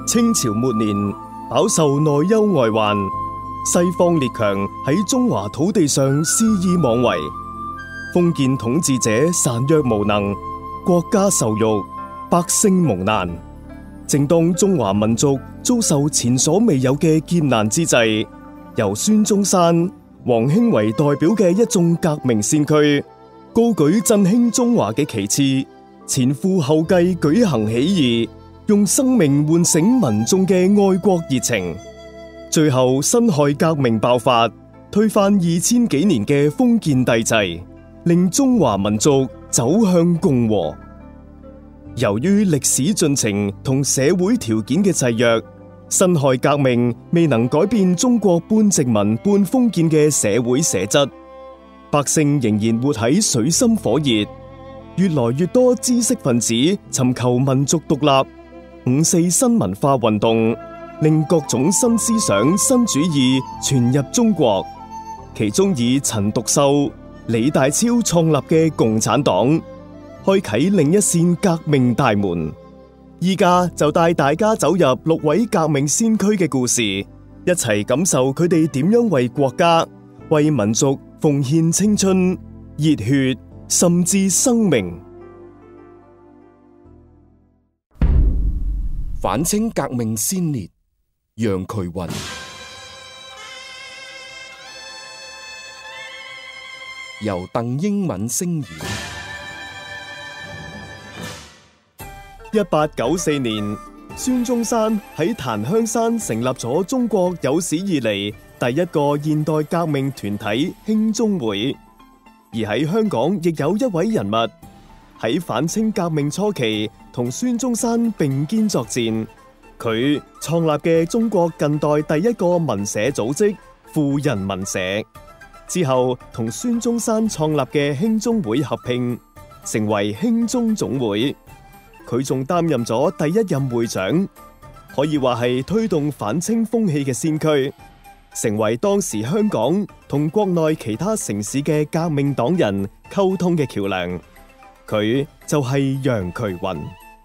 清朝末年，飽受內憂外患，西方列強喺中華土地上肆意妄為，封建統治者孱弱無能，國家受辱，百姓蒙難。正當中華民族遭受前所未有嘅劫難之際，由孫中山、黃興為代表嘅一眾革命先驅，高舉振興中華嘅旗幟，前赴後繼舉行起義，用生命喚醒民眾嘅愛國熱情。最後辛亥革命爆發，推翻2000幾年嘅封建帝制，令中華民族走向共和。由於歷史進程同社會條件嘅制約，辛亥革命未能改變中國半殖民半封建嘅社會寫質，百姓仍然活喺水深火熱。越來越多知識分子尋求民族獨立，五四新文化運動令各種新思想、新主義傳入中國，其中以陳獨秀、李大釗創立嘅共產黨開啟另一扇革命大門。依家就帶大家走入6位革命先驅嘅故事，一齊感受佢哋點樣為國家、為民族奉獻青春、熱血，甚至生命。 反清革命先烈楊衢雲，由鄧英敏聲演。 1894年，孫中山喺檀香山成立咗中國有史以嚟第一個現代革命團體興中會。而喺香港亦有一位人物喺反清革命初期同孫中山並肩作戰，佢創立嘅中國近代第一個民社組織婦人民社，之後同孫中山創立嘅興中會合併，成為興中總會。佢仲擔任咗第一任會長，可以話係推動反清風氣嘅先驅，成為當時香港同國內其他城市嘅革命黨人溝通嘅橋樑。佢就係楊衢雲。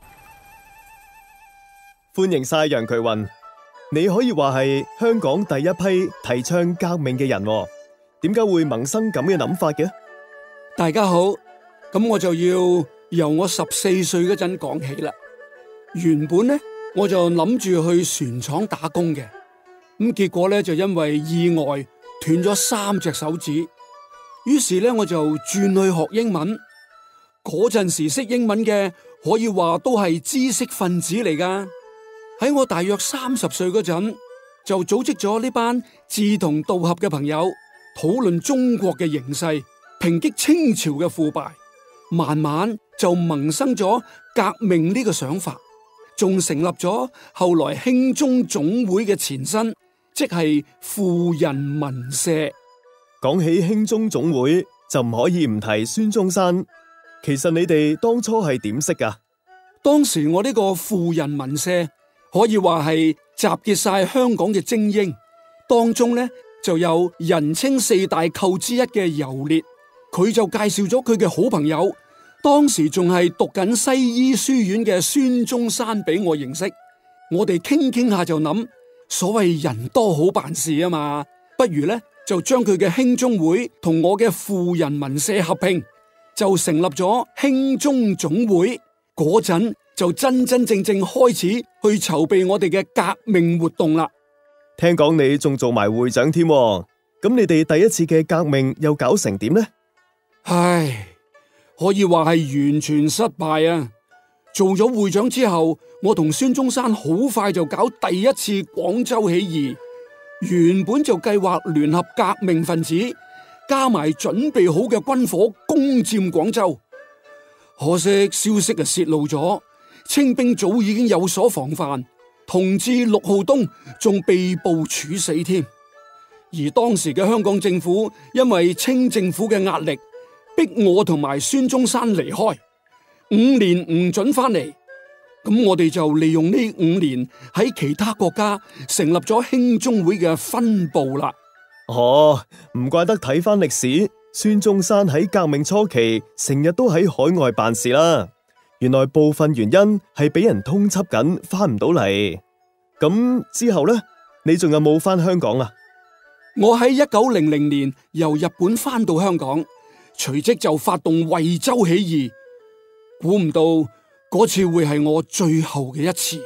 歡迎晒楊衢雲，你可以話係香港第一批提倡革命嘅人，點解會萌生咁嘅諗法嘅？ 大家好，咁我就要由我14歲嗰陣講起啦。原本呢，我就諗住去船廠打工嘅，咁結果呢，就因為意外斷咗3隻手指，於是呢，我就轉去學英文。嗰陣時識英文嘅可以話都係知識分子嚟噶。喺我大約30歲嗰陣，就組織咗呢班志同道合嘅朋友，討論中國嘅形勢，抨擊清朝嘅腐敗。慢慢就萌生咗革命呢個想法，仲成立咗後來興中總會嘅前身，即係婦人民社。 講起興中總會，就唔可以唔提孫中山。其實你哋當初係點識噶？ 當時我呢個婦人民社可以話係集結晒香港嘅精英，當中呢就有人稱4大寇之一嘅游烈。佢就介紹咗佢嘅好朋友，當時仲係讀緊西醫書院嘅孫中山俾我認識。我哋傾下就諗，所謂人多好辦事啊嘛，不如呢就將佢嘅興中會同我嘅婦人民社合併，就成立咗興中總會。嗰陣就真正開始去籌備我哋嘅革命活動啦。 聽講你仲做埋會長添，咁你哋第一次嘅革命又搞成點呢？ 唉，可以話係完全失敗啊！做咗會長之後，我同孫中山好快就搞第一次廣州起義。原本就計劃聯合革命分子，加埋準備好嘅軍火攻佔廣州。可惜消息泄露咗，清兵早已經有所防範，同志陸浩東仲被捕處死添。而當時嘅香港政府因為清政府嘅壓力，逼我同埋孫中山離開，5年唔准翻嚟。咁我哋就利用呢5年喺其他國家成立咗興中會嘅分部啦。 哦，唔怪得睇翻歷史，孫中山喺革命初期成日都喺海外辦事啦。原來部分原因係俾人通緝緊，翻唔到嚟。 咁之後呢？你仲有冇返香港啊？ 我喺1900年由日本返到香港，隨即就發動惠州起義，估唔到嗰次會係我最後嘅一次。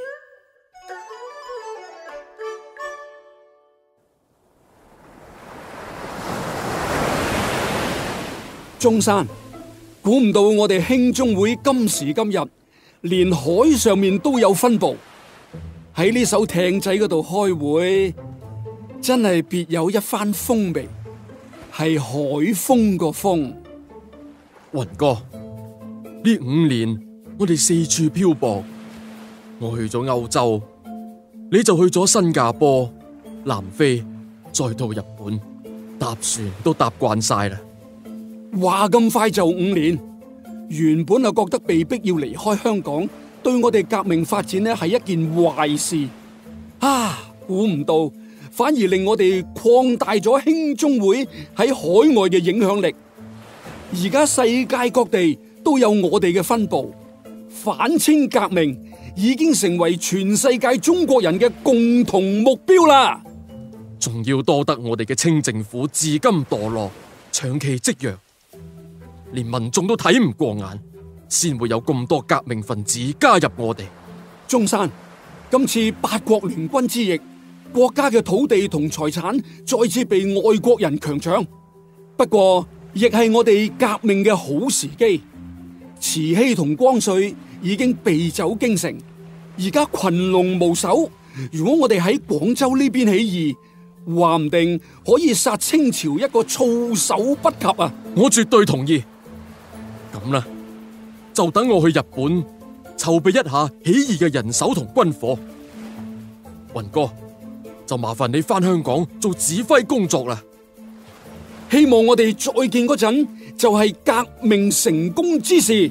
中山，估唔到我哋興中會今時今日連海上面都有分部，喺呢艘艇仔嗰度開會，真係別有一番風味，係海風個風。 雲哥，呢5年我哋四處漂泊，我去咗歐洲，你就去咗新加坡、南非，再到日本，搭船都搭慣晒啦。 話咁快就5年，原本就覺得被逼要離開香港，對我哋革命發展呢係一件壞事啊！估唔到反而令我哋擴大咗興中會喺海外嘅影響力。而家世界各地都有我哋嘅分部，反清革命已經成為全世界中國人嘅共同目標啦！ 仲要多得我哋嘅清政府至今墮落，長期積弱，連民眾都睇唔過眼，先會有咁多革命分子加入我哋。 中山，今次8國聯軍之役，國家嘅土地同財產再次被外國人強搶，不過亦係我哋革命嘅好時機。慈禧同光緒已經避走京城，而家群龍無首。如果我哋喺廣州呢邊起義，話唔定可以殺清朝一個措手不及啊！ 我絕對同意。咁啦，就等我去日本籌備一下起義嘅人手同軍火。雲哥，就麻煩你返香港做指揮工作啦。 希望我哋再見嗰陣就係革命成功之時。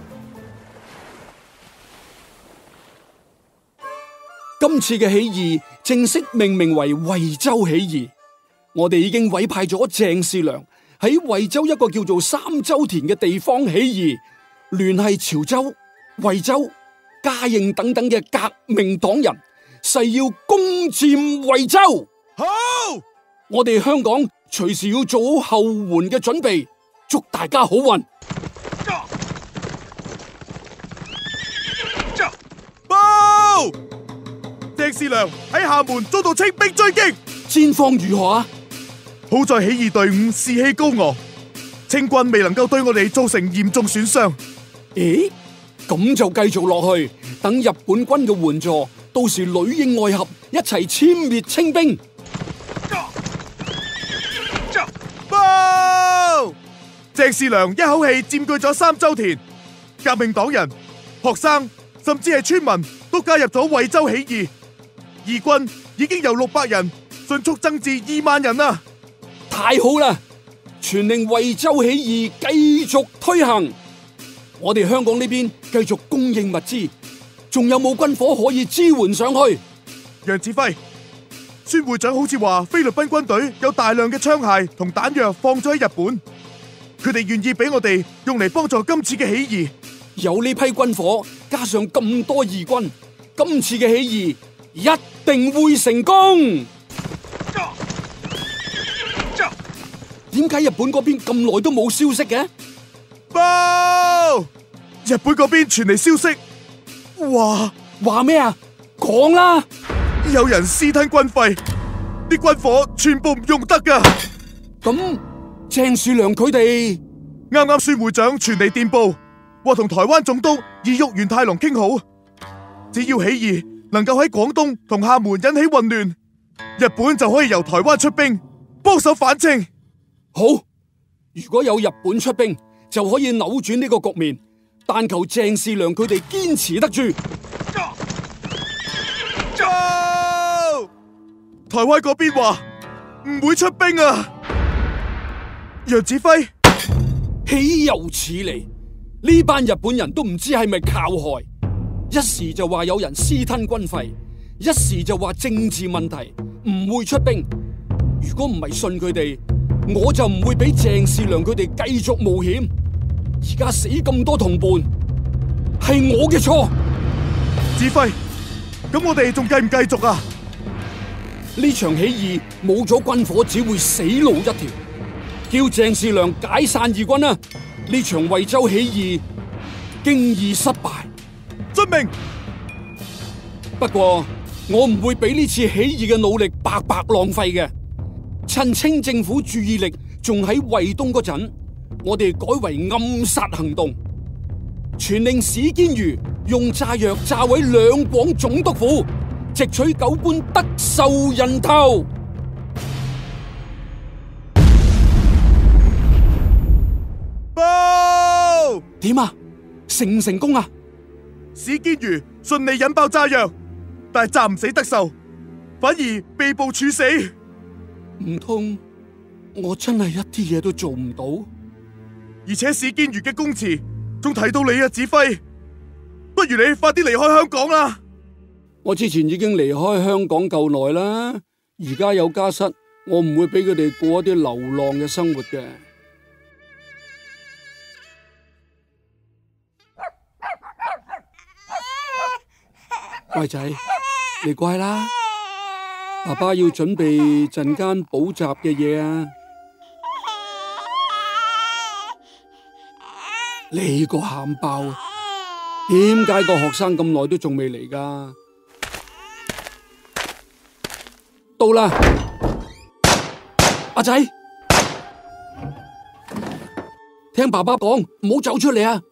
今次嘅起義正式命名為惠州起義，我哋已經委派咗鄭士良喺惠州一個叫做三洲田嘅地方起義，聯繫潮州、惠州、嘉應等等嘅革命黨人，誓要攻佔惠州。 好， 我哋香港隨時要做好後援嘅準備，祝大家好運。 報，鄭士良喺廈門遭到清兵追擊， 戰況如何啊？ 好在起義隊伍士氣高昂，清軍未能夠對我哋造成嚴重損傷。 咦，咁就繼續落去，等日本軍嘅援助，到時裏應外合，一齊殲滅清兵。 報，鄭士良一口氣佔據咗三洲田，革命黨人、學生甚至係村民都加入咗惠州起義，義軍已經由600人迅速增至2萬人啦！ 太好啦！全令惠州起義繼續推行，我哋香港呢邊繼續供應物資，仲有冇軍火可以支援上去？ 楊指揮，孫會長好似話菲律賓軍隊有大量嘅槍械同彈藥放咗喺日本，佢哋願意俾我哋用嚟幫助今次嘅起義。 有呢批軍火，加上咁多義軍，今次嘅起義一定會成功。點解日本嗰邊咁耐都冇消息嘅？ 報，日本嗰邊傳嚟消息， 話咩啊？講啦！ 有人私吞軍費，啲軍火全部唔用得噶。 咁鄭士良佢哋啱啱孫會長傳嚟電報，話同台灣總督義郁元太郎傾好，只要起義能夠喺廣東同廈門引起混亂，日本就可以由台灣出兵幫手反清。 好，如果有日本出兵，就可以扭轉呢個局面。但求鄭士良佢哋堅持得住。 台灣嗰邊話唔會出兵啊！楊指揮， 豈有此理！呢班日本人都唔知係咪靠害，一時就話有人私吞軍費，一時就話政治問題，唔會出兵。如果唔係信佢哋，我就唔會俾鄭士良佢哋繼續冒險。而家死咁多同伴，係我嘅錯。 指揮， 咁我哋仲繼唔繼續啊？ 呢場起義冇咗軍火，只會死路一條。叫鄭士良解散義軍啊！呢場惠州起義經已失敗。 遵命。 不過我唔會俾呢次起義嘅努力白白浪費嘅。趁清政府注意力仲喺惠東嗰陣，我哋改為暗殺行動，傳令史堅如用炸藥炸毀兩廣總督府，直取九官德壽人頭。 報！ 點啊？成唔成功啊？ 史堅如順利引爆炸藥，但係炸唔死德壽，反而被捕處死。 唔通我真係一啲嘢都做唔到？ 而且史堅如嘅供詞仲提到你啊，指揮，不如你快啲離開香港啦！ 我之前已經離開香港夠耐啦，而家有家室，我唔會俾佢哋過一啲流浪嘅生活嘅。乖仔，你乖啦，爸爸要準備陣間補習嘅嘢啊！你個喊包，點解個學生咁耐都仲未嚟噶？到啦，阿仔，聽爸爸講，唔好走出嚟啊！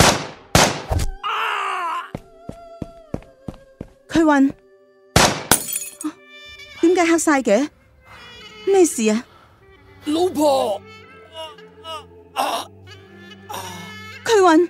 佢暈，點解黑晒嘅？咩事啊？ 老婆， 佢暈。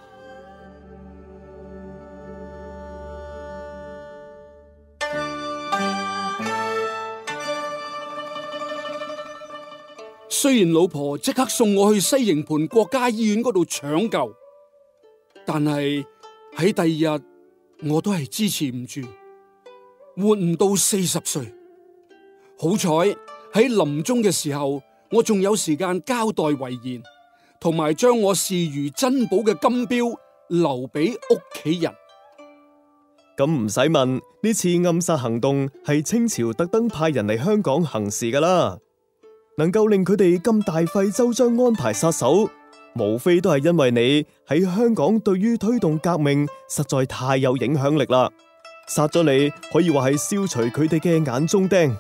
雖然老婆即刻送我去西營盤國家醫院嗰度搶救，但係喺第二日我都係支持唔住，活唔到40歲。好彩喺臨終嘅時候，我仲有時間交代遺言，同埋將我視如珍寶嘅金錶留俾屋企人。 咁唔使問，呢次暗殺行動係清朝特登派人嚟香港行事噶啦。能夠令佢哋咁大費周章安排殺手，無非都係因為你喺香港對於推動革命實在太有影響力啦。殺咗你可以話係消除佢哋嘅眼中釘。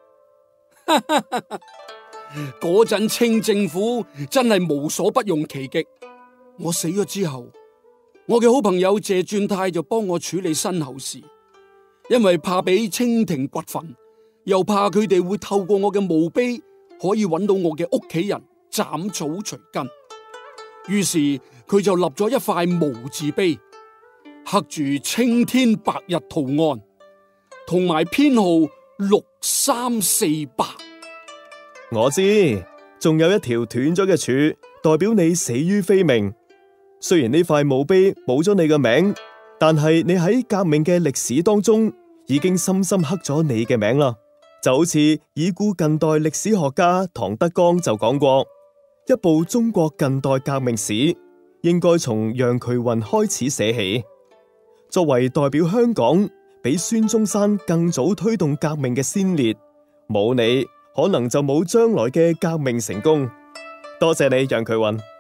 嗰陣清政府真係無所不用其極。我死咗之後，我嘅好朋友謝轉泰就幫我處理身後事，因為怕俾清廷掘墳，又怕佢哋會透過我嘅墓碑可以揾到我嘅屋企人，斬草除根。於是佢就立咗一塊無字碑，刻住青天白日圖案，同埋編號6348。 我知，仲有一條斷咗嘅柱，代表你死於非命。雖然呢塊墓碑冇咗你嘅名，但係你喺革命嘅歷史當中已經深深刻咗你嘅名啦。就好似已故近代歷史學家唐德剛就講過，一部中國近代革命史應該從楊衢雲開始寫起。作為代表香港比孫中山更早推動革命嘅先烈，冇你可能就冇將來嘅革命成功。多謝你，楊衢雲。